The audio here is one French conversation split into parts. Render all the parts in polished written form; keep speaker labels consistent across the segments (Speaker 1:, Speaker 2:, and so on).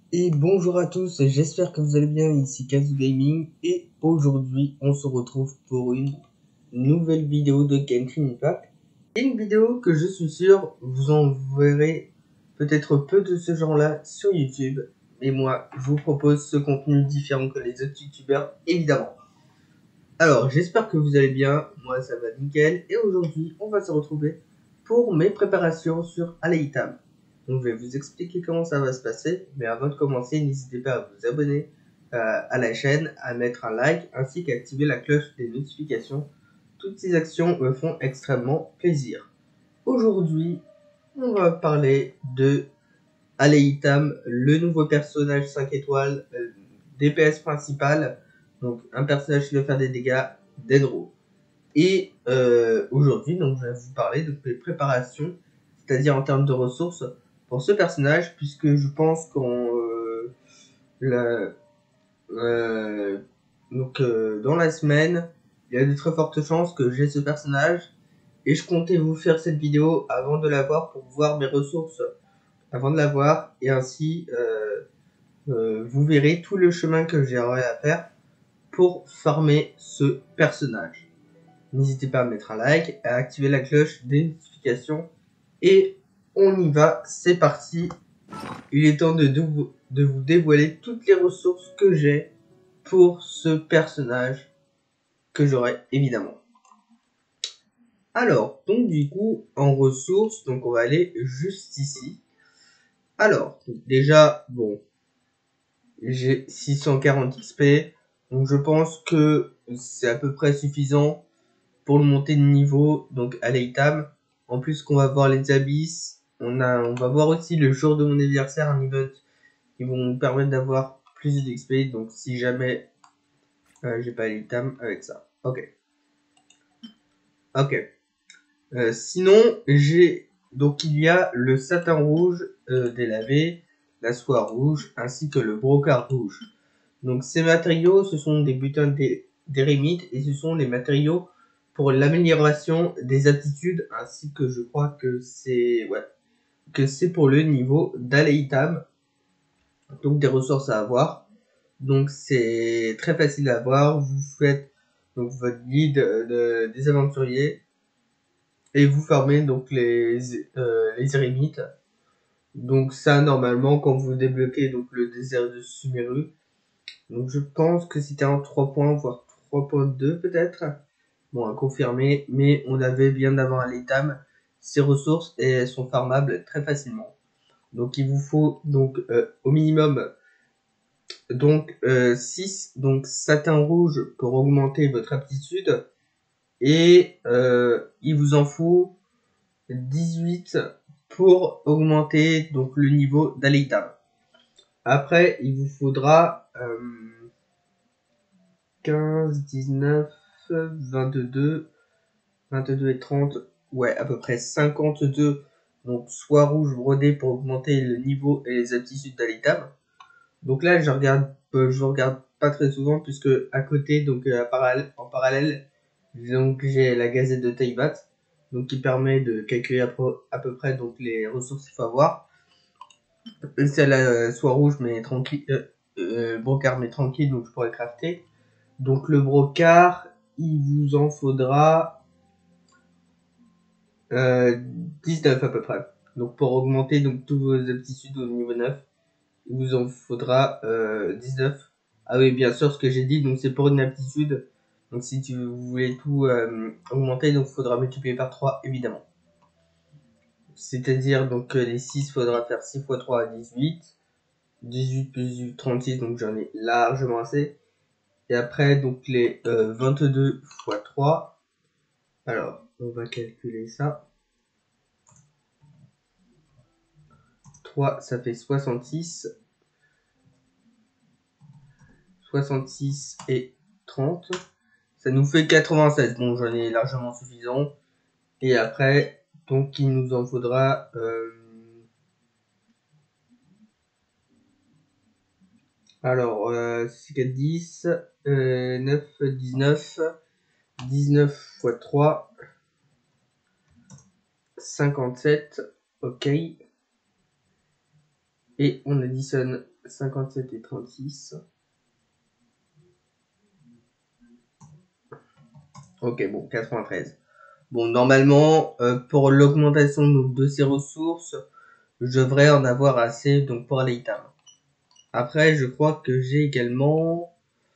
Speaker 1: Et bonjour à tous, j'espère que vous allez bien, ici Kazu Gaming, et aujourd'hui on se retrouve pour une nouvelle vidéo de Genshin Impact. Une vidéo que je suis sûr vous en verrez peut-être peu de ce genre-là sur YouTube, mais moi je vous propose ce contenu différent que les autres youtubeurs, évidemment. Alors j'espère que vous allez bien, moi ça va nickel, et aujourd'hui on va se retrouver pour mes préparations sur Aleitam. Donc je vais vous expliquer comment ça va se passer, mais avant de commencer, n'hésitez pas à vous abonner à la chaîne, à mettre un like, ainsi qu'à activer la cloche des notifications. Toutes ces actions me font extrêmement plaisir. Aujourd'hui, on va parler de Aleitam, le nouveau personnage 5 étoiles, DPS principal, donc un personnage qui va faire des dégâts d'Enro. Et aujourd'hui, donc, je vais vous parler de mes préparations, c'est-à-dire en termes de ressources pour ce personnage, puisque je pense qu'on dans la semaine, il y a de très fortes chances que j'ai ce personnage, et je comptais vous faire cette vidéo avant de l'avoir pour voir mes ressources avant de l'avoir, et ainsi vous verrez tout le chemin que j'aurai à faire pour farmer ce personnage. N'hésitez pas à mettre un like, à activer la cloche des notifications, et on y va, c'est parti. Il est temps de vous dévoiler toutes les ressources que j'ai pour ce personnage que j'aurai évidemment. Alors, donc du coup, en ressources, donc on va aller juste ici. Alors, déjà, bon, j'ai 640 XP, donc je pense que c'est à peu près suffisant pour le monter de niveau, donc à l'Eitam. En plus qu'on va voir les abysses, on va voir aussi le jour de mon anniversaire un event qui vont nous permettre d'avoir plus d'XP, donc si jamais j'ai pas l'Eitam avec ça. Ok. Sinon, donc il y a le satin rouge délavé, la soie rouge, ainsi que le brocart rouge. Donc ces matériaux, ce sont des butins d'érémite, et ce sont les matériaux pour l'amélioration des aptitudes, ainsi que je crois que c'est pour le niveau d'Aleitam, donc des ressources à avoir. Donc c'est très facile à avoir, vous faites donc votre guide des aventuriers, et vous farmez donc les érémites. Donc ça, normalement, quand vous débloquez donc le désert de Sumeru, donc je pense que c'était en 3 points, voire 3.2 peut-être. Bon, à confirmer, mais on avait bien avant à l'Eitam ces ressources, et elles sont farmables très facilement. Donc il vous faut donc au minimum donc 6 donc satin rouge pour augmenter votre aptitude, et il vous en faut 18 pour augmenter donc le niveau d'Aleitam. Après, il vous faudra 15, 19, 22, 22 et 30, ouais, à peu près 52, donc soie rouge brodée pour augmenter le niveau et les aptitudes d'Aleitam. Donc là, je regarde pas très souvent, puisque à côté, donc en parallèle, donc j'ai la Gazette de Taibat, donc qui permet de calculer à peu près donc les ressources qu'il faut avoir. C'est la soie rouge mais tranquille, brocart mais tranquille, donc je pourrais crafter. Donc le brocart, il vous en faudra 19 à peu près. Donc pour augmenter donc tous vos aptitudes au niveau 9, il vous en faudra 19. Ah oui, bien sûr, ce que j'ai dit, donc c'est pour une aptitude. Donc si vous voulez tout augmenter, donc il faudra multiplier par 3 évidemment. C'est-à-dire donc les 6, faudra faire 6 x 3 18. 18 plus 18, 36, donc j'en ai largement assez. Et après, donc les 22 x 3. Alors, on va calculer ça. 3, ça fait 66. 66 et 30. Ça nous fait 96. Bon, j'en ai largement suffisant. Et après, donc il nous en faudra... alors, 6, 4, 10, 9, 19, 19 x 3, 57, ok. Et on additionne 57 et 36. Ok, bon, 93. Bon, normalement, pour l'augmentation de ces ressources, je devrais en avoir assez donc pour l'ITAM. Après, je crois que j'ai également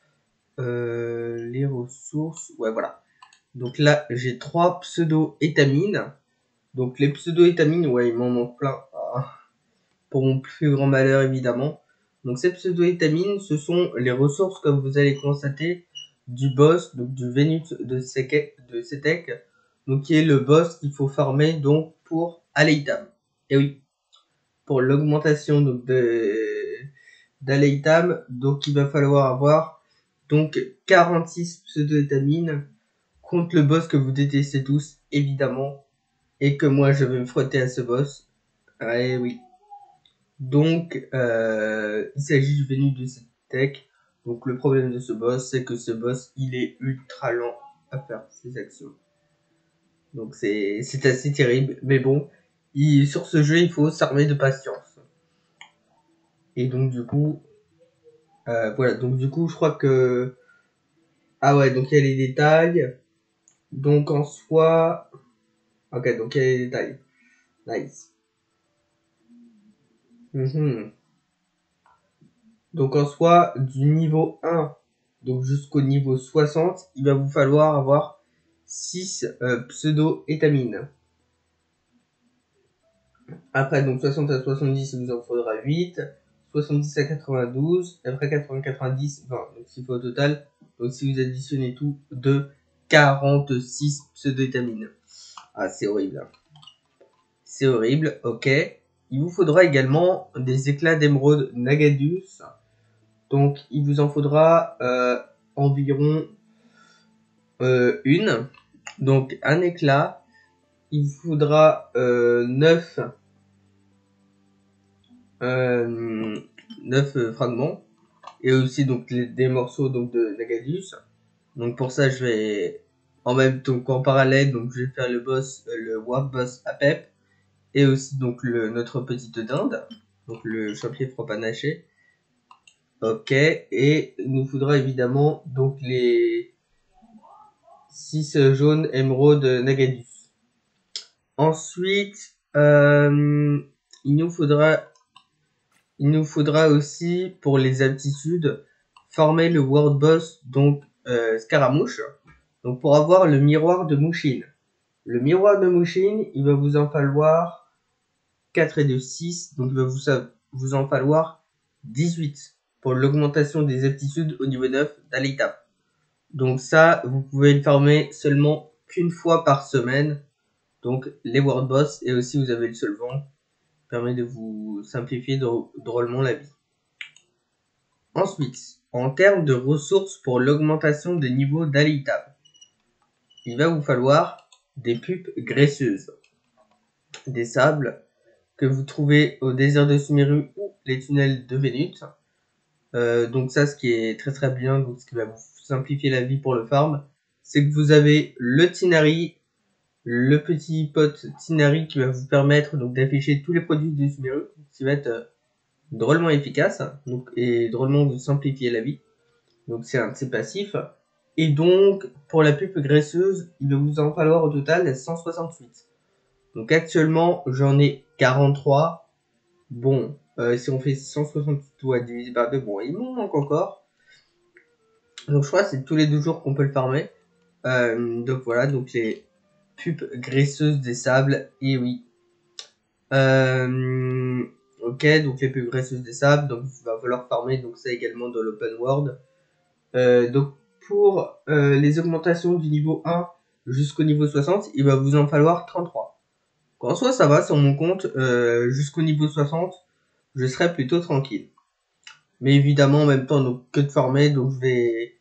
Speaker 1: les ressources. Ouais, voilà. Donc là, j'ai 3 pseudo-étamines. Donc les pseudo-étamines, ouais, il m'en manque plein. Pour mon plus grand malheur, évidemment. Donc ces pseudo-étamines, ce sont les ressources, comme vous allez constater, du boss, donc du Vénus de Setek, donc qui est le boss qu'il faut farmer donc pour Aleitam. Et oui, pour l'augmentation donc d'Aleitam, donc il va falloir avoir donc 46 pseudo-étamines contre le boss que vous détestez tous, évidemment, et que moi je vais me frotter à ce boss. Et oui. Donc, il s'agit du Vénus de cette tech. Donc, le problème de ce boss, c'est que ce boss, il est ultra lent à faire ses actions. Donc, c'est assez terrible. Mais bon, sur ce jeu, il faut s'armer de patience. Et donc, du coup, voilà. Donc, du coup, je crois que... Ah ouais, donc il y a les détails. Donc, en soi... Ok, donc il y a les détails. Nice. Donc en soi, du niveau 1 donc jusqu'au niveau 60, il va vous falloir avoir 6 pseudo-étamines. Après, donc 60 à 70, il vous en faudra 8. 70 à 92. Et après 80-90, 20. Donc s'il faut au total, donc si vous additionnez tout, de 46 pseudo-étamines. Ah, c'est horrible. C'est horrible, ok. Il vous faudra également des éclats d'émeraude Nagadus. Donc, il vous en faudra environ une. Donc, un éclat. Il vous faudra 9 fragments. Et aussi donc des morceaux donc, de Nagadus. Donc, pour ça, je vais en même temps qu'en parallèle, donc je vais faire le boss, le Warp Boss à Pep. Et aussi donc notre petite dinde. Donc, le champion propanaché. Ok. Et il nous faudra évidemment donc les 6 jaunes émeraude Nagadus. Ensuite, il nous faudra aussi pour les aptitudes former le World Boss donc Scaramouche. Donc pour avoir le miroir de Mushin. Le miroir de Mushin, il va vous en falloir 4 et de 6, donc il va vous en falloir 18 pour l'augmentation des aptitudes au niveau 9 d'Alita. Donc ça, vous pouvez le farmer seulement qu'une fois par semaine. Donc les World Boss, et aussi vous avez le solvant, permet de vous simplifier drôlement la vie. Ensuite, en termes de ressources pour l'augmentation des niveaux d'Alita, il va vous falloir des pupes graisseuses, des sables que vous trouvez au désert de Sumeru ou les tunnels de Vénus. Donc ça, ce qui est très très bien, donc ce qui va vous simplifier la vie pour le farm, c'est que vous avez le Tinari, le petit pote Tinari qui va vous permettre donc d'afficher tous les produits du Sumeru, ce qui va être drôlement efficace donc, et drôlement vous simplifier la vie. Donc c'est un de ses passifs. Et donc pour la pupe graisseuse, il va vous en falloir au total 168. Donc actuellement j'en ai 43. Bon, si on fait 168 divisé par 2, bon il m'en manque encore. Donc je crois que c'est tous les 2 jours qu'on peut le farmer. Donc voilà, donc les pupes graisseuses des sables, et oui. Ok, donc les pupes graisseuses des sables, donc il va falloir farmer donc ça également dans l'open world. Donc pour les augmentations du niveau 1 jusqu'au niveau 60, il va vous en falloir 33. En soi ça va sur mon compte, jusqu'au niveau 60, je serai plutôt tranquille. Mais évidemment en même temps donc que de farmer, donc je vais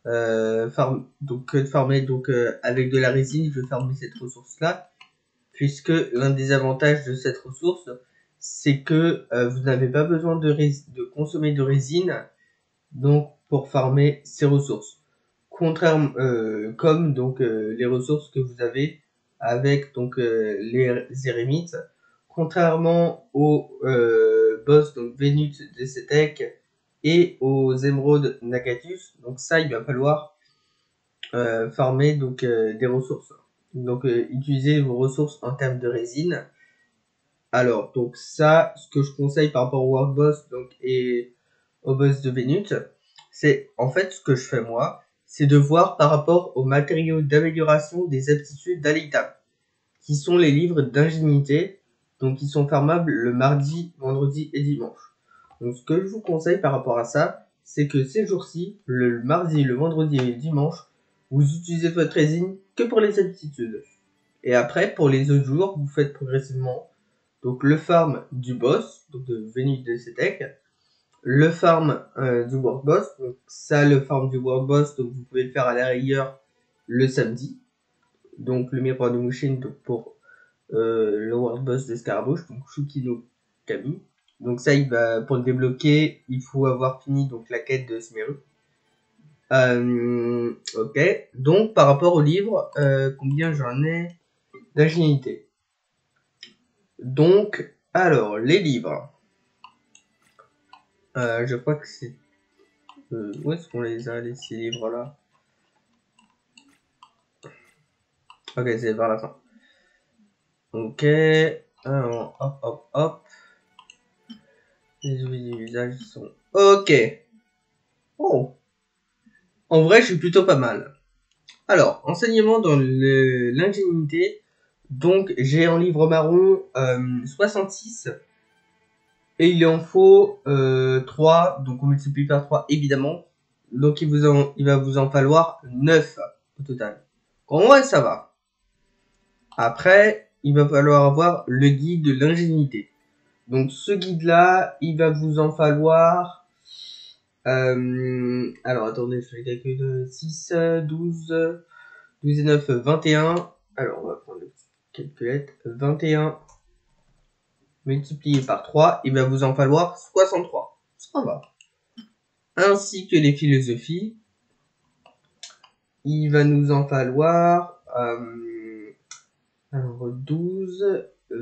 Speaker 1: avec de la résine, je vais farmer cette ressource là, puisque l'un des avantages de cette ressource, c'est que vous n'avez pas besoin de consommer de résine donc pour farmer ces ressources. Contrairement comme donc les ressources que vous avez avec donc les érémites, contrairement aux boss, donc Vénus de Cetek, et aux émeraudes Nagatus. Donc ça, il va falloir farmer donc des ressources. Donc utiliser vos ressources en termes de résine. Alors, donc ça, ce que je conseille par rapport au World Boss donc, et au boss de Vénus, c'est en fait ce que je fais moi, c'est de voir par rapport aux matériaux d'amélioration des aptitudes d'Alitam, qui sont les livres d'ingéniité, donc qui sont farmables le mardi, vendredi et dimanche. Donc ce que je vous conseille par rapport à ça, c'est que ces jours-ci, le mardi, le vendredi et le dimanche, vous utilisez votre résine que pour les aptitudes. Et après, pour les autres jours, vous faites progressivement donc le farm du boss, donc de Vénus de Cetek, le farm du world boss. Donc ça, le farm du world boss, donc vous pouvez le faire à la rigueur le samedi. Donc le miroir de Mushin donc pour le world boss de Scaramouche, donc Shukino Kami. Donc ça, il va pour le débloquer, il faut avoir fini donc la quête de Smeru. Ok. Donc par rapport au livre, combien j'en ai d'ingéniité. Donc, alors, les livres. Je crois que c'est... où est-ce qu'on les a, ces livres-là? Ok, c'est vers la fin. Ok. Alors, hop, hop, hop. Les outils d'usage sont... Ok. Oh. En vrai, je suis plutôt pas mal. Alors, enseignement dans l'ingéniité. Donc, j'ai en livre marron 66. Et il en faut 3. Donc, on multiplie par 3, évidemment. Donc, il va vous en falloir 9 au total. En vrai, ça va. Après, il va falloir avoir le guide de l'ingéniité. Donc, ce guide-là, il va vous en falloir... alors, attendez, je fais le calcul de 6, 12 et 9, 21. Alors, on va prendre le calculette. 21 multiplié par 3, il va vous en falloir 63. Ça va. Ainsi que les philosophies, il va nous en falloir alors 12,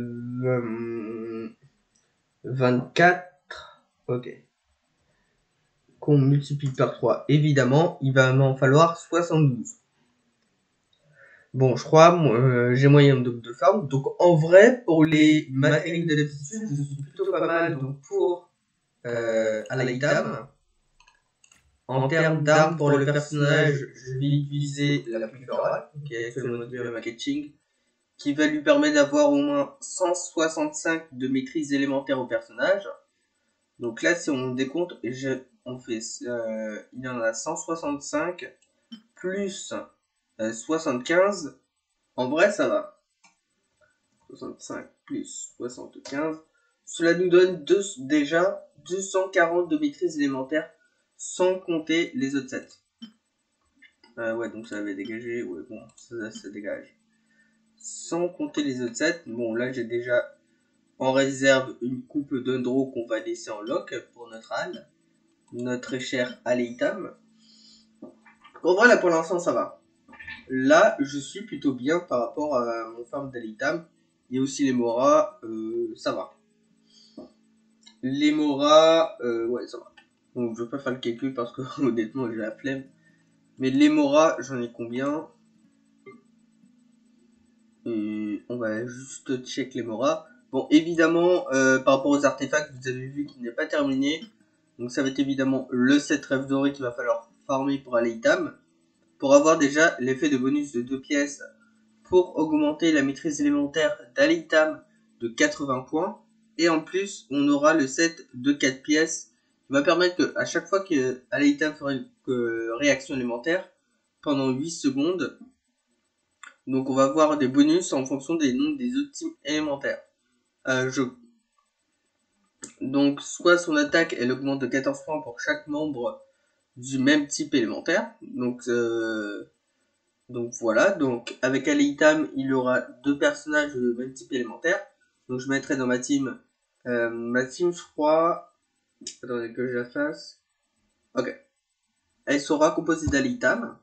Speaker 1: 24, ok. Qu'on multiplie par 3, évidemment, il va m'en falloir 72. Bon, je crois, j'ai moyen de farm. Donc, en vrai, pour les matériaux d'aptitude, je suis plutôt pas mal. Donc, pour Alaitam, en termes d'armes pour le personnage, je vais utiliser la pluie florale, qui est actuellement moduée à marketing, qui va lui permettre d'avoir au moins 165 de maîtrise élémentaire au personnage. Donc là, si on décompte, on fait, il y en a 165 plus 75. En vrai, ça va. 65 plus 75. Cela nous donne déjà 240 de maîtrise élémentaire sans compter les autres sets. Ouais, donc ça avait dégagé. Ouais, bon, ça dégage. Sans compter les autres sets. Bon, là, j'ai déjà en réserve une coupe d'Undro qu'on va laisser en lock pour notre Al. Notre très cher Aleitam. En vrai, là, pour l'instant, ça va. Là, je suis plutôt bien par rapport à mon farm d'Aleitam. Et aussi les Moras, ça va. Les Moras, ouais, ça va. Donc, je vais pas faire le calcul parce que, honnêtement, j'ai la flemme. Mais les Moras, j'en ai combien? Et on va juste check les Moras. Bon, évidemment, par rapport aux artefacts, vous avez vu qu'il n'est pas terminé. Donc, ça va être évidemment le set rêve doré qu'il va falloir farmer pour Aleitam. Pour avoir déjà l'effet de bonus de 2 pièces pour augmenter la maîtrise élémentaire d'Aleitam de 80 points. Et en plus, on aura le set de 4 pièces qui va permettre que à chaque fois que Aleitam fera une réaction élémentaire pendant 8 secondes, donc on va avoir des bonus en fonction des nombres des autres teams élémentaires. Donc soit son attaque elle augmente de 14 points pour chaque membre du même type élémentaire. Donc voilà, donc avec Aleitam, il y aura 2 personnages de même type élémentaire. Donc je mettrai dans ma team, je crois, attendez que je la fasse. Ok. Elle sera composée d'Aleitam,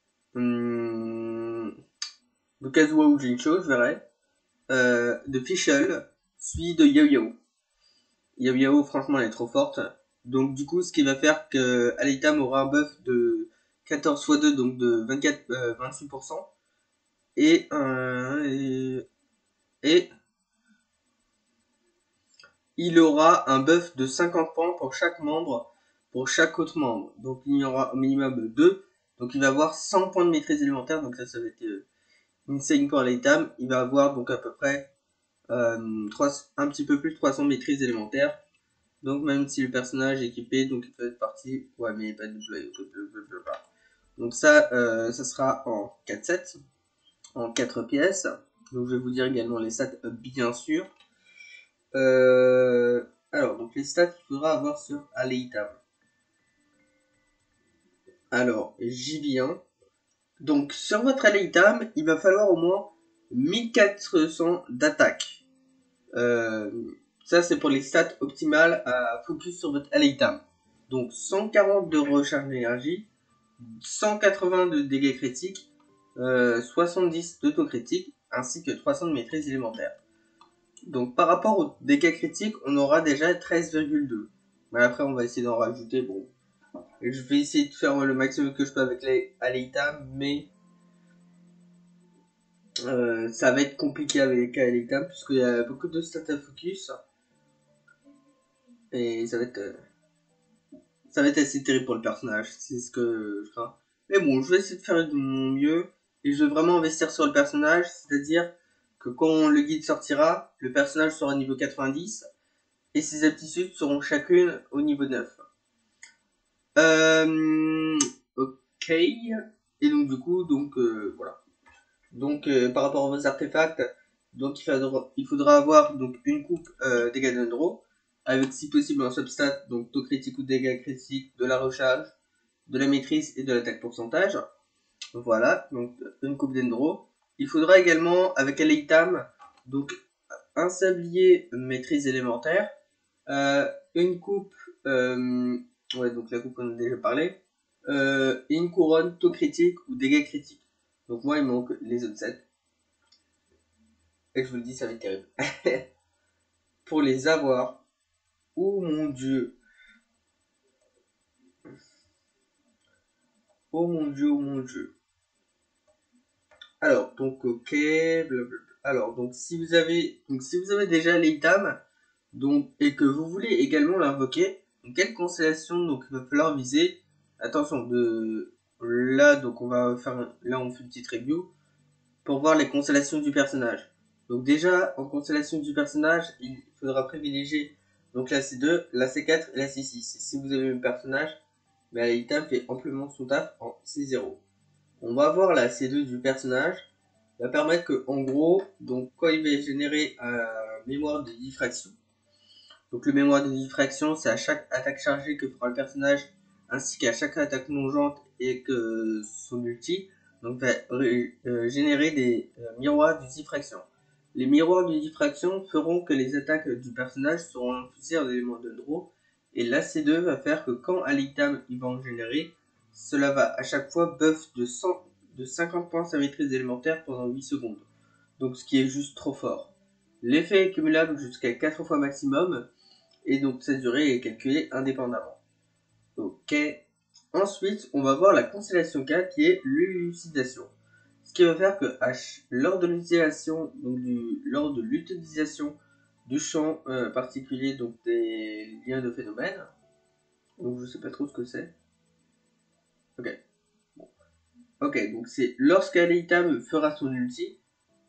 Speaker 1: de Kazuha ou Jincho, je verrai, de Fischl, suivi de Yo-Yo. Yao, franchement, elle est trop forte. Donc, du coup, ce qui va faire que Aleitam aura un buff de 14 x 2, donc de 28%. Et il aura un buff de 50 points pour chaque membre, pour chaque autre membre. Donc, il y aura au minimum 2. Donc, il va avoir 100 points de maîtrise élémentaire. Donc, ça va être insane pour Aleitam. Il va avoir donc à peu près un petit peu plus de 300 maîtrises élémentaires. Donc même si le personnage est équipé, donc il peut être parti. Ouais, mais pas de double. Donc ça, ça sera en 4-7, en 4 pièces. Donc je vais vous dire également les stats, bien sûr. Alors, donc les stats qu'il faudra avoir sur Aleitam. Alors, j'y viens. Donc sur votre Aleitam, il va falloir au moins 1400 d'attaque. Ça, c'est pour les stats optimales à focus sur votre Aleitam. Donc 140 de recharge d'énergie, 180 de dégâts critiques, 70 d'autocritique, ainsi que 300 de maîtrise élémentaire. Donc par rapport aux dégâts critiques, on aura déjà 13,2. Mais après, on va essayer d'en rajouter. Bon, je vais essayer de faire le maximum que je peux avec les Aleitam, mais ça va être compliqué avec Aleitam, puisqu'il y a beaucoup de stats à focus. Et ça va être assez terrible pour le personnage, c'est ce que je crains. Mais bon, je vais essayer de faire de mon mieux, et je vais vraiment investir sur le personnage, c'est-à-dire que quand le guide sortira, le personnage sera au niveau 90, et ses aptitudes seront chacune au niveau 9. Ok, et donc du coup, voilà. Donc par rapport à vos artefacts, donc il faudra avoir donc une coupe dégâts d'Endro, avec si possible un substat, donc taux critique ou dégâts critiques, de la recharge, de la maîtrise et de l'attaque pourcentage. Voilà, donc une coupe d'Endro. Il faudra également, avec Aleitam, donc un sablier maîtrise élémentaire, une coupe, ouais, donc la coupe on a déjà parlé, et une couronne taux critique ou dégâts critiques. Donc moi il me manque les autres sets. Et je vous le dis, ça va être terrible. Pour les avoir, oh mon dieu. Oh mon dieu, oh mon dieu. Alors, donc, ok, blablabla. Alors, donc, si vous avez déjà l'Eitam, donc, et que vous voulez également l'invoquer, donc, quelle constellation, donc, il va falloir viser. Attention, là, donc, là, on fait une petite review pour voir les constellations du personnage. Donc, déjà, en constellation du personnage, il faudra privilégier, donc, la C2, la C4 et la C6. Si vous avez le personnage, mais l'Eitam fait amplement son taf en C0. On va voir la C2 du personnage, va permettre que, en gros, donc quand il va générer un mémoire de diffraction, donc le mémoire de diffraction, c'est à chaque attaque chargée que fera le personnage, ainsi qu'à chaque attaque plongeante et que son ulti, donc va générer des miroirs de diffraction. Les miroirs de diffraction feront que les attaques du personnage seront infusées en éléments de draw, et la C2 va faire que quand Aleitam il va en générer, cela va à chaque fois buff de 50 points sa maîtrise élémentaire pendant 8 secondes. Donc ce qui est juste trop fort. L'effet est cumulable jusqu'à 4 fois maximum, et donc cette durée est calculée indépendamment. Ok. Ensuite, on va voir la constellation 4 qui est l'élucidation. Ce qui va faire que lors de l'utilisation, lors de l'utilisation du champ particulier, donc des liens de phénomènes, donc je sais pas trop ce que c'est. Ok. Bon. Ok, donc c'est lorsqu'Aleitam fera son ulti,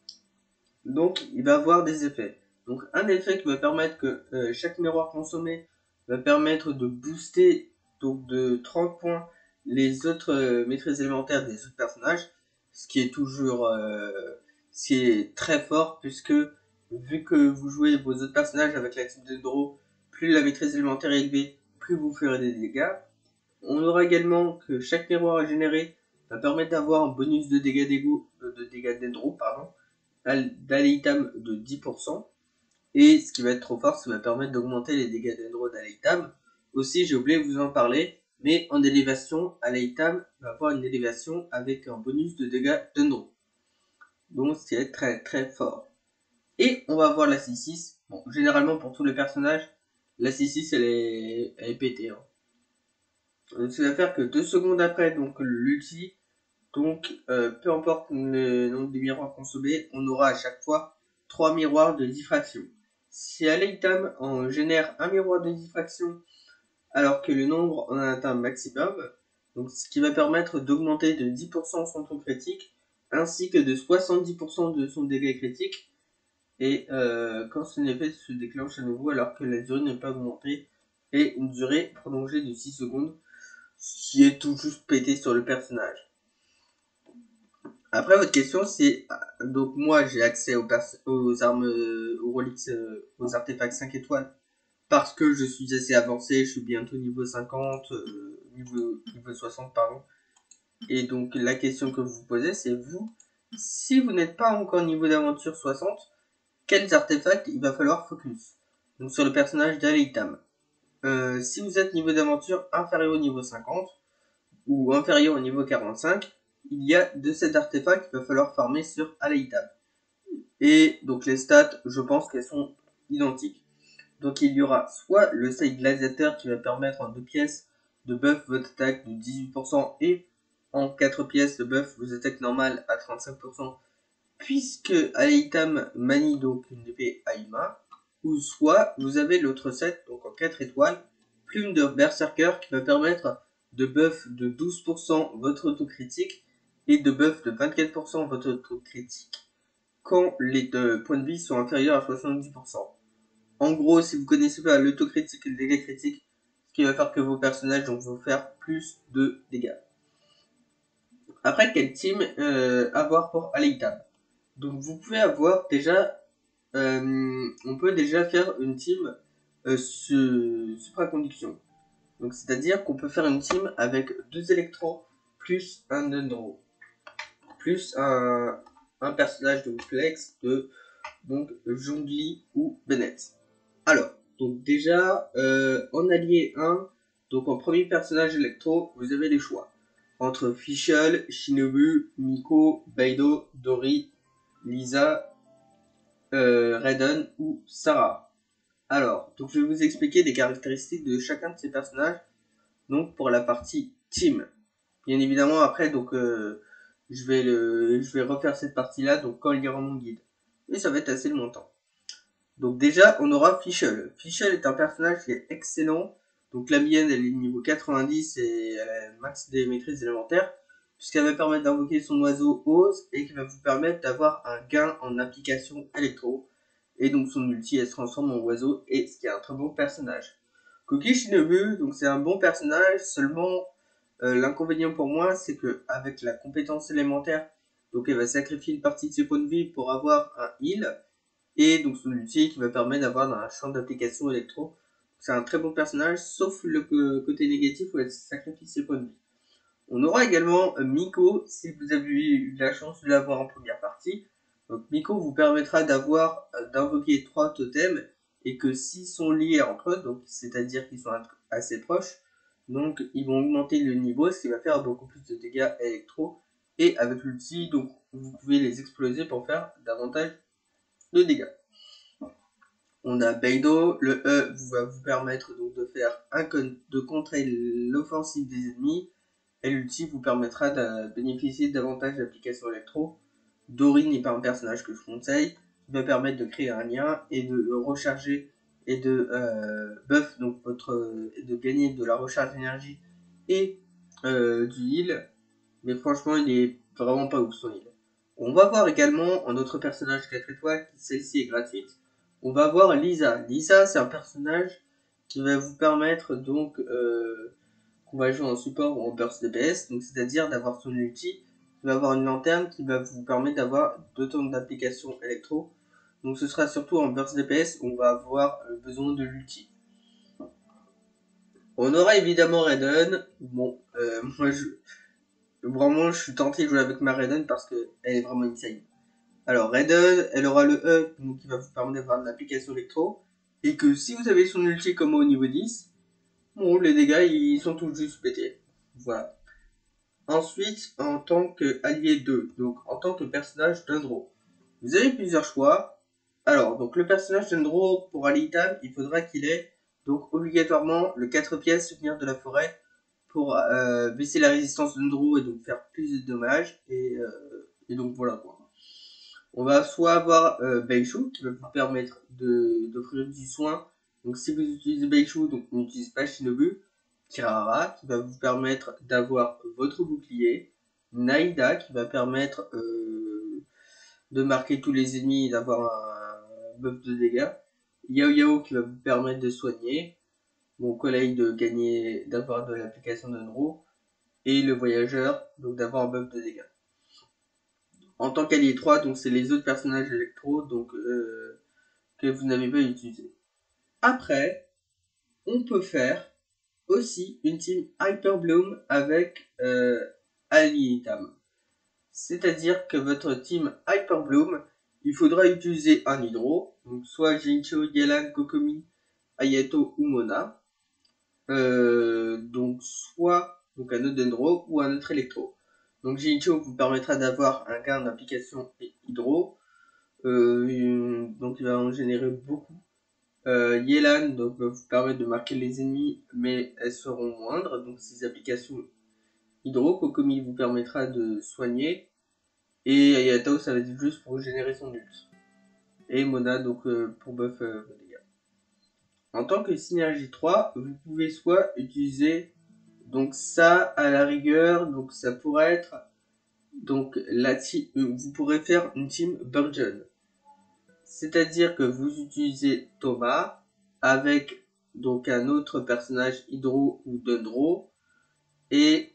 Speaker 1: donc il va avoir des effets. Donc un effet qui va permettre que chaque miroir consommé va permettre de booster donc de 30 points les autres maîtrises élémentaires des autres personnages, ce qui est toujours ce qui est très fort, puisque vu que vous jouez vos autres personnages avec la type de draw, plus la maîtrise élémentaire est élevée, plus vous ferez des dégâts. On aura également que chaque miroir à générer va permettre d'avoir un bonus de dégâts d'Endro, pardon, d'Aleitam de 10%. Et ce qui va être trop fort, ça va permettre d'augmenter les dégâts d'Endro d'Aleitam. Aussi, j'ai oublié de vous en parler, mais en élévation, Aleitam va avoir une élévation avec un bonus de dégâts d'Endro. Donc, ce qui va être très très fort. Et on va voir la C6. Bon, généralement pour tous les personnages, La C6 elle est pétée. Hein. Donc ça va faire que 2 secondes après donc l'ulti, donc peu importe le nombre de miroirs consommés, on aura à chaque fois 3 miroirs de diffraction. Si Aleitam en génère un miroir de diffraction alors que le nombre en a atteint un maximum, donc ce qui va permettre d'augmenter de 10% son taux critique, ainsi que de 70% de son dégât critique, et quand son effet se déclenche à nouveau alors que la durée n'est pas augmentée, et une durée prolongée de 6 secondes, ce qui est tout juste pété sur le personnage. Après, votre question, c'est donc moi j'ai accès aux armes, aux reliques, aux artefacts 5 étoiles parce que je suis assez avancé, je suis bientôt niveau 50, niveau 60, pardon. Et donc la question que vous vous posez, c'est vous, si vous n'êtes pas encore niveau d'aventure 60, quels artefacts il va falloir focus? Donc sur le personnage d'Aleitam. Si vous êtes niveau d'aventure inférieur au niveau 50 ou inférieur au niveau 45, il y a de ces artefacts qu'il va falloir farmer sur Aleitam. Et donc les stats, je pense qu'elles sont identiques. Donc il y aura soit le seuil gladiateur qui va permettre en 2 pièces de buff votre attaque de 18% et en 4 pièces de buff vos attaques normales à 35%, puisque Aleitam manie donc une épée à une main, ou soit vous avez l'autre set, donc en 4 étoiles, Plume de Berserker qui va permettre de buff de 12% votre autocritique et de buff de 24% votre autocritique quand les points de vie sont inférieurs à 70%. En gros, si vous connaissez pas l'autocritique et le dégât critique, ce qui va faire que vos personnages vont faire plus de dégâts. Après, quel team avoir pour Aleitam? Donc vous pouvez avoir déjà, on peut déjà faire une team supraconduction. Donc c'est-à-dire qu'on peut faire une team avec 2 électros plus un Dendro, plus un personnage de Flex de donc Jongli ou Bennett. Alors, donc déjà, en allié 1, donc en premier personnage électro, vous avez les choix. Entre Fischl, Shinobu, Miko, Beidou, Dori, Lisa, Raiden ou Sarah. Alors, donc je vais vous expliquer les caractéristiques de chacun de ces personnages, donc pour la partie team. Bien évidemment, après, donc je vais refaire cette partie-là, donc quand il y aura mon guide. Et ça va être assez longtemps. Donc déjà, on aura Fischl. Fischl est un personnage qui est excellent. Donc la mienne, elle est niveau 90 et elle a le max des maîtrises élémentaires, puisqu'elle va permettre d'invoquer son oiseau Ose et qui va vous permettre d'avoir un gain en application électro. Et donc son ulti, elle se transforme en oiseau, et ce qui est un très bon personnage. Koki Shinobu, donc c'est un bon personnage, seulement l'inconvénient pour moi, c'est que avec la compétence élémentaire, donc elle va sacrifier une partie de ses points de vie pour avoir un heal, et donc son ulti qui va permettre d'avoir un champ d'application électro. C'est un très bon personnage, sauf le côté négatif où elle sacrifie ses points de vie. On aura également Miko, si vous avez eu la chance de l'avoir en première partie. Donc Miko vous permettra d'invoquer 3 totems, et que s'ils sont liés entre eux, donc c'est-à-dire qu'ils sont assez proches, donc ils vont augmenter le niveau, ce qui va faire beaucoup plus de dégâts électro. Et avec l'ulti, donc vous pouvez les exploser pour faire davantage de dégâts. On a Beidou, le E va vous permettre donc de contrer l'offensive des ennemis, et l'ulti vous permettra de bénéficier davantage d'applications électro. Dori n'est pas un personnage que je conseille, qui va permettre de créer un lien et de recharger et de buff donc de gagner de la recharge d'énergie et du heal, mais franchement il est vraiment pas ouf son heal. On va voir également un autre personnage 4 étoiles, qui celle-ci est gratuite. On va voir Lisa. Lisa, c'est un personnage qui va vous permettre donc qu'on va jouer en support ou en burst DPS, donc c'est-à-dire d'avoir son ulti, qui va avoir une lanterne qui va vous permettre d'avoir 2 tonnes d'application électro. Donc ce sera surtout en burst DPS où on va avoir besoin de l'ulti. On aura évidemment Raiden. Bon, moi vraiment je suis tenté de jouer avec ma Raiden parce qu'elle est vraiment insane. Alors Raiden, elle aura le E donc, qui va vous permettre d'avoir de l'application électro, et que si vous avez son ulti comme au niveau 10, bon les dégâts ils sont tout juste pétés. Voilà. Ensuite, en tant qu'allié 2, donc en tant que personnage d'Endro, vous avez plusieurs choix. Alors, donc le personnage d'Endro pour Aleitam, il faudra qu'il ait Donc obligatoirement le 4 pièces souvenir de la forêt pour baisser la résistance de Ndro et donc faire plus de dommages. Et donc voilà quoi. On va soit avoir Beishu qui va vous permettre d'offrir du soin. Donc si vous utilisez Beishu, donc n'utilisez pas Shinobu. Kirara qui va vous permettre d'avoir votre bouclier. Naida qui va permettre de marquer tous les ennemis et d'avoir un buff de dégâts. Yao Yao qui va vous permettre de soigner. Mon collègue de gagner, d'avoir de l'application de Nro. Et le voyageur, donc d'avoir un buff de dégâts. En tant qu'allié 3, donc c'est les autres personnages électro donc, que vous n'avez pas utilisé. Après, on peut faire aussi une team Hyper Bloom avec Alliitam. C'est-à-dire que votre team Hyper Bloom, il faudra utiliser un hydro, donc soit Jincho, Yelan, Kokomi, Ayato ou Mona. Donc soit donc un autre Dendro ou un autre électro. Donc Jincho vous permettra d'avoir un gain d'application hydro. Donc il va en générer beaucoup. Yelan donc, va vous permettre de marquer les ennemis, mais elles seront moindres. Donc ces applications hydro. Kokomi vous permettra de soigner. Et Ayato ça va être juste pour générer son ult. Et Mona donc pour buff vos dégâts. En tant que synergie 3, vous pouvez soit utiliser donc ça à la rigueur, donc ça pourrait être donc vous pourrez faire une team Burgeon. C'est-à-dire que vous utilisez Thomas avec donc un autre personnage Hydro ou Dundro et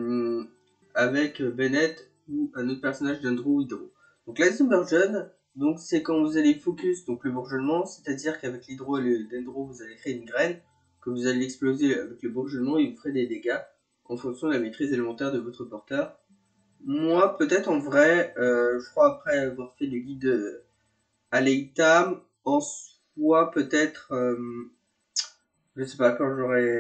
Speaker 1: avec Bennett ou un autre personnage Dundro ou Hydro. Donc la team Burgeon, donc c'est quand vous allez focus donc le bourgeonnement, c'est-à-dire qu'avec l'Hydro et le Dendro vous allez créer une graine que vous allez exploser avec le bourgeonnement et vous ferez des dégâts en fonction de la maîtrise élémentaire de votre porteur. Moi, peut-être en vrai, je crois après avoir fait le guide à l'Eitam, en soi, peut-être, je sais pas quand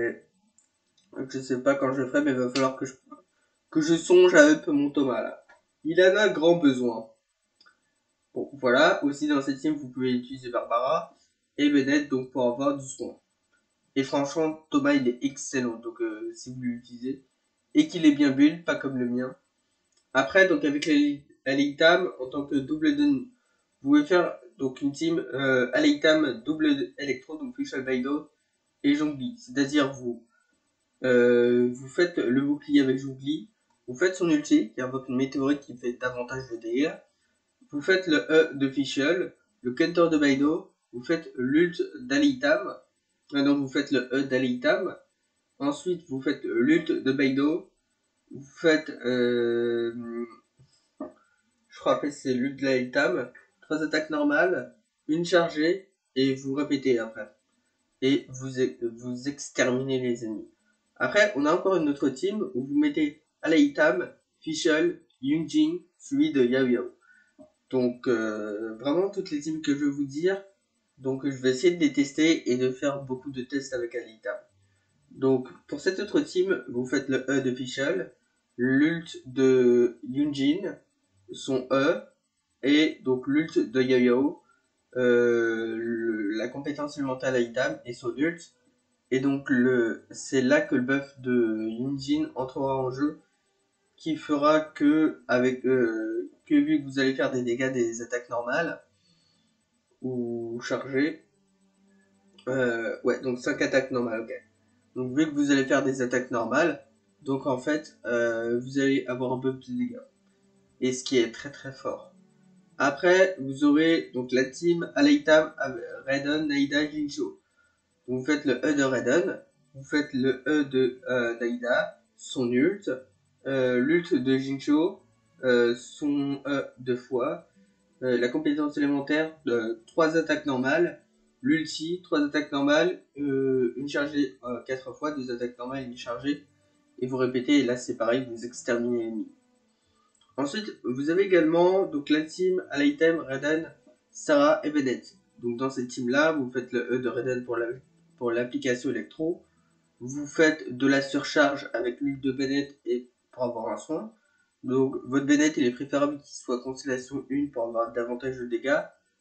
Speaker 1: je sais pas quand je le ferai, mais il va falloir que je songe à up mon Thomas là. Il en a grand besoin. Bon, voilà. Aussi dans cette team, vous pouvez utiliser Barbara et Bennett donc pour avoir du soin. Et franchement, Thomas il est excellent, donc si vous l'utilisez et qu'il est bien build, pas comme le mien. Après, donc avec l'Eitam, en tant que double de, vous pouvez faire donc une team Aleitam double électro, donc Fischl Baido et Zhongli. C'est-à-dire vous faites le bouclier avec Zhongli, vous faites son ulti qui invoque une météorite qui fait davantage de dégâts, vous faites le E de Fischl, le counter de Baido, vous faites l'ult d'Aleitam, donc vous faites le E d'Aleitam, ensuite vous faites l'ult de Baido, vous faites je crois que c'est l'ult de l'Aleitam, 3 attaques normales, une chargée, et vous répétez après. Et vous exterminez les ennemis. Après, on a encore une autre team où vous mettez Aleitam, Fischl, Yunjin, suivi de Yao Yao. Donc, vraiment toutes les teams que je vais vous dire, donc je vais essayer de les tester et de faire beaucoup de tests avec Aleitam. Donc, pour cette autre team, vous faites le E de Fischl, l'ult de Yunjin, son E, et donc l'ult de Yao Yao, la compétence élémentale Aleitam et son ult. Et donc c'est là que le buff de Yunjin entrera en jeu, qui fera que que vu que vous allez faire des dégâts des attaques normales ou chargées, ouais donc 5 attaques normales, ok. Donc vu que vous allez faire des attaques normales, donc en fait vous allez avoir un buff de dégâts, et ce qui est très très fort. Après vous aurez donc la team Aleitam, Raiden, Naida, Jincho. Vous faites le E de Raiden, vous faites le E de Naida, son ult, l'ult de Jincho, son E 2 fois, la compétence élémentaire, 3 attaques normales, l'ulti, 3 attaques normales, une chargée 4 fois, 2 attaques normales, une chargée, et vous répétez, et là c'est pareil, vous exterminez l'ennemi. Ensuite, vous avez également donc la team Aleitam, Raiden, Sarah et Bennett. Donc dans cette team là, vous faites le E de Raiden pour l'application électro. Vous faites de la surcharge avec l'huile de Bennett et pour avoir un soin. Donc votre Bennett il est préférable qu'il soit constellation 1 pour avoir davantage de dégâts.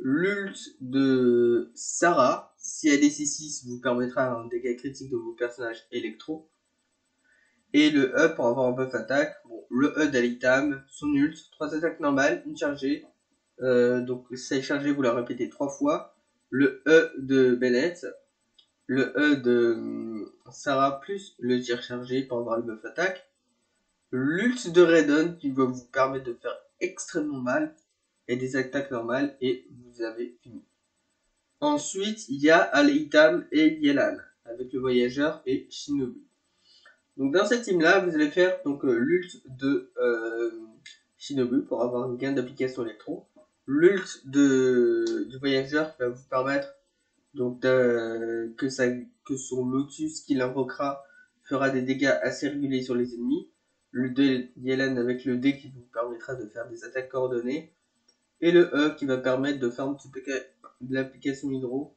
Speaker 1: L'ult de Sarah, si elle est C6, vous permettra un dégât critique de vos personnages électro. Et le E pour avoir un buff attaque. Bon, le E d'Alitam, son ult, 3 attaques normales, une chargée. Donc cette chargée, vous la répétez 3 fois. Le E de Bennett, le E de Sarah plus le tir chargé pour avoir le buff attaque. L'ult de Redon qui va vous permettre de faire extrêmement mal et des attaques normales et vous avez fini. Ensuite, il y a Aleitam et Yelan avec le voyageur et Shinobu. Donc dans cette team là, vous allez faire donc l'ult de Shinobu pour avoir une gain d'application électro. L'ult du voyageur qui va vous permettre donc que son lotus qu'il invoquera fera des dégâts assez réguliers sur les ennemis. Le de Yelan avec le D qui vous permettra de faire des attaques coordonnées. Et le E qui va permettre de faire un petit peu de l'application hydro.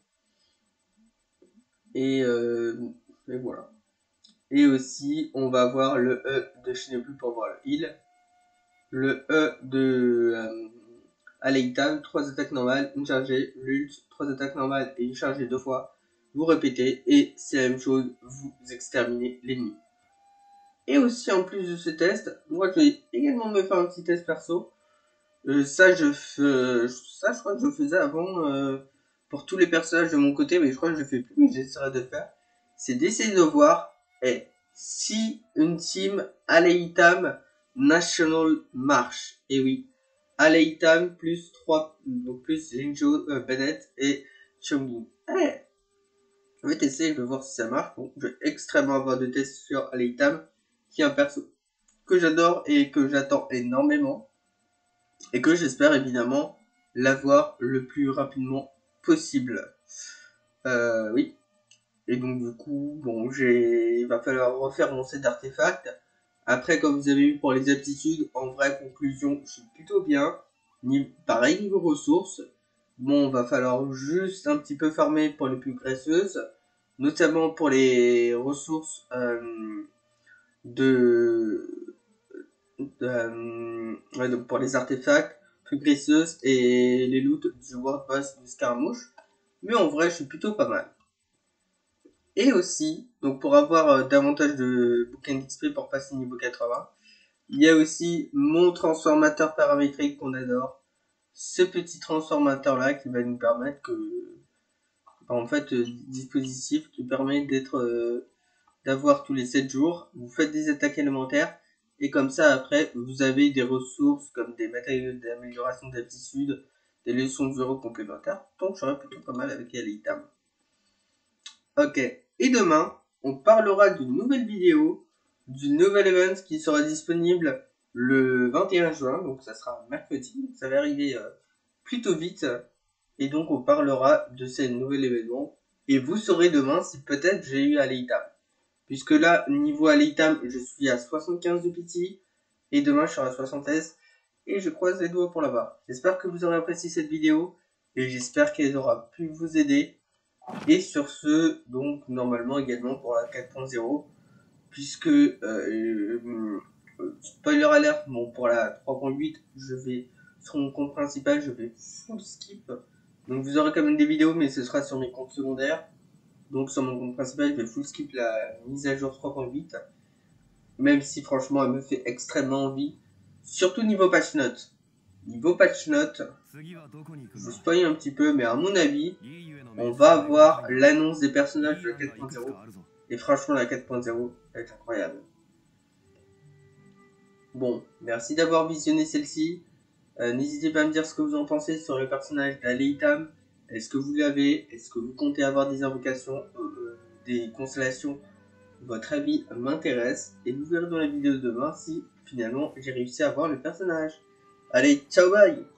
Speaker 1: Et voilà. Et aussi, on va avoir le E de Shinobu pour avoir le heal. Le E de Aleitam, 3 attaques normales, une chargée, l'ult, 3 attaques normales et une chargée 2 fois. Vous répétez et c'est la même chose, vous exterminez l'ennemi. Et aussi en plus de ce test, moi je vais également me faire un petit test perso. Ça je crois que je faisais avant pour tous les personnages de mon côté, mais je crois que je le fais plus, mais j'essaierai de faire. C'est d'essayer de voir si une team Aleitam National marche. Et oui, Aleitam plus 3, donc plus Linjo, Bennett et Chongqing. Je vais tester, je vais voir si ça marche. Bon, je vais extrêmement avoir de tests sur Aleitam, qui est un perso que j'adore et que j'attends énormément. Et que j'espère évidemment l'avoir le plus rapidement possible. Oui. Et donc du coup, bon, il va falloir refaire mon set d'artefacts. Après, comme vous avez vu pour les aptitudes, en vraie conclusion, je suis plutôt bien. Pareil niveau ressources. Bon, va falloir juste un petit peu farmer pour les plus graisseuses. Notamment pour les ressources donc pour les artefacts plus graisseuses et les loots du World Boss du Scaramouche. Mais en vrai, je suis plutôt pas mal. Et aussi, donc pour avoir davantage de bouquins d'XP pour passer niveau 80, il y a aussi mon transformateur paramétrique qu'on adore. Ce petit transformateur là qui va nous permettre en fait, dispositif qui permet d'avoir tous les 7 jours, vous faites des attaques élémentaires, et comme ça après, vous avez des ressources comme des matériaux d'amélioration d'aptitude, des leçons de zéro complémentaires, donc j'aurais plutôt pas mal avec Aleitam. Ok, et demain, on parlera d'une nouvelle vidéo, du nouvel event qui sera disponible le 21 juin, donc ça sera mercredi, ça va arriver plutôt vite, et donc on parlera de ce nouvel événement, et vous saurez demain si peut-être j'ai eu Aleitam. Puisque là, niveau Aleitam, je suis à 75 de PT, et demain je serai à 76, et je croise les doigts pour l'avoir. J'espère que vous aurez apprécié cette vidéo, et j'espère qu'elle aura pu vous aider. Et sur ce, donc normalement également pour la 4.0, puisque spoiler alert, bon pour la 3.8, je vais sur mon compte principal, je vais full skip. Donc vous aurez quand même des vidéos, mais ce sera sur mes comptes secondaires. Donc sur mon compte principal, je vais full skip la mise à jour 3.8. Même si franchement elle me fait extrêmement envie. Surtout niveau patch note. Niveau patch note, je vous spoil un petit peu, mais à mon avis, on va avoir l'annonce des personnages de la 4.0. Et franchement la 4.0 va être incroyable. Bon, merci d'avoir visionné celle-ci. N'hésitez pas à me dire ce que vous en pensez sur le personnage d'Aleitam. Est-ce que vous l'avez? Est-ce que vous comptez avoir des invocations, des constellations? Votre avis m'intéresse et vous verrez dans la vidéo de demain si finalement j'ai réussi à avoir le personnage. Allez, ciao bye!